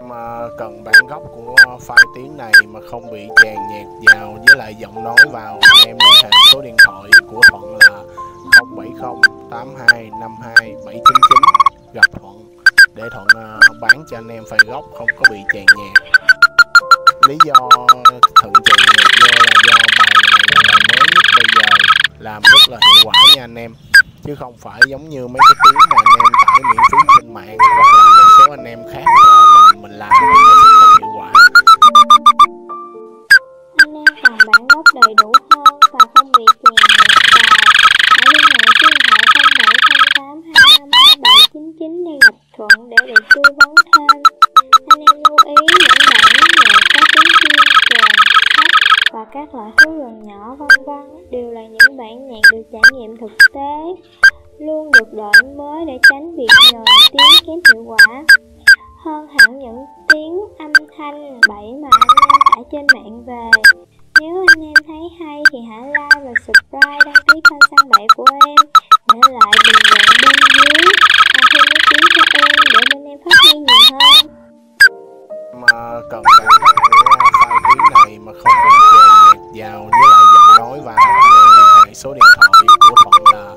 Mà cần bản gốc của file tiếng này mà không bị chèn nhạc vào với lại giọng nói vào, anh em liên hệ số điện thoại của Thuận là 0708252 799, gặp Thuận để Thuận bán cho anh em file gốc không có bị chèn nhạc. Lý do Thuận chèn nhạc vô là do bài này là bài mới nhất bây giờ, làm rất là hiệu quả nha anh em, chứ không phải giống như mấy cái tiếng mà anh em tải miễn phí trên mạng hoặc là một số anh em khác cho mình làm thì nó sẽ không hiệu quả. Anh em cần bản gốc đầy đủ hơn và không bị chèn nhạc vào, hãy liên hệ số điện thoại 0708252799 để gặp Thuận để được tư vấn thêm. Anh em lưu ý những bản nhạc có tiếng chim, kèn, sách và các loại thú rừng nhỏ vân vân đều là những bản nhạc được trải nghiệm thực tế, luôn được đổi mới để tránh việc nhồi tiếng kém hiệu quả. Hơn hẳn những tiếng âm thanh bậy mà anh em tải trên mạng về. Nếu anh em thấy hay thì hãy like và subscribe, đăng ký kênh Săn Bậy của em, để lại bình luận bên dưới và thêm ý kiến cho em để bên em phát huy nhiều hơn. Mà cần bản gốc của file tiếng này mà không bị chèn nhạc vào với lại giọng nói vào, anh em liên hệ số điện thoại của Thuận là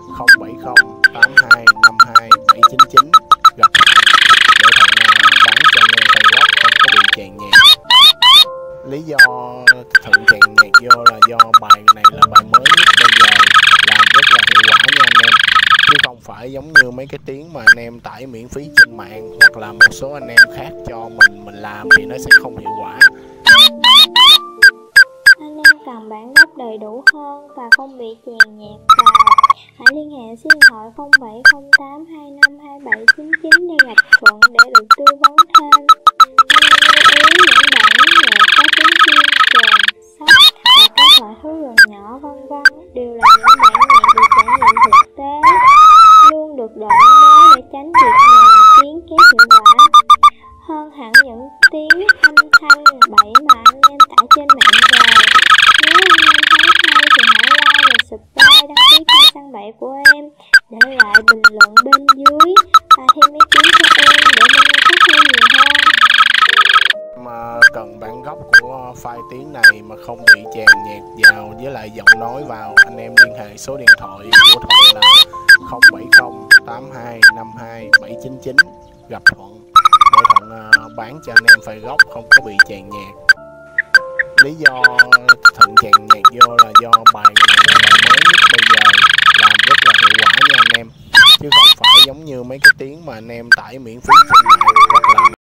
0708252 799, gặp Thuận để Thuận bán cho anh em file gốc không có bị chèn nhạc. Lý do Thuận chèn nhạc vô là do bài này là bài mới nhất bây giờ, làm rất là hiệu quả nha anh em, chứ không phải giống như mấy cái tiếng mà anh em tải miễn phí trên mạng hoặc là một số anh em khác cho mình làm thì nó sẽ không hiệu quả. Anh em cần bản gốc đầy đủ hơn và không bị chèn nhạc vào, hãy liên hệ số điện thoại 0708252799 để gặp Thuận để được tư vấn thêm. Anh em lưu ý những bản nhạc có tiếng chim, kèn, sách và các loại thú rừng nhỏ vân vân đều là những bản nhạc được trải nghiệm thực tế, luôn được đổi mới để tránh việc nhồi tiếng kém hiệu quả. Hơn hẳn những tiếng âm thanh bậy mà anh em tải trên mạng về. Nếu anh em thấy hay thì hãy like và subscribe, đăng ký kênh Săn Bậy của em, để lại bình luận bên dưới và thêm ý kiến cho em để bên em phát huy nhiều hơn. Mà cần bản gốc của file tiếng này mà không bị chèn nhạc vào với lại giọng nói vào, anh em liên hệ số điện thoại của Thuận là 0708252 799, gặp Thuận để Thuận bán cho anh em file gốc không có bị chèn nhạc. Lý do Thuận chèn nhạc vô là do bài này là bài mới nhất bây giờ, làm rất là hiệu quả nha anh em, chứ không phải giống như mấy cái tiếng mà anh em tải miễn phí trên mạng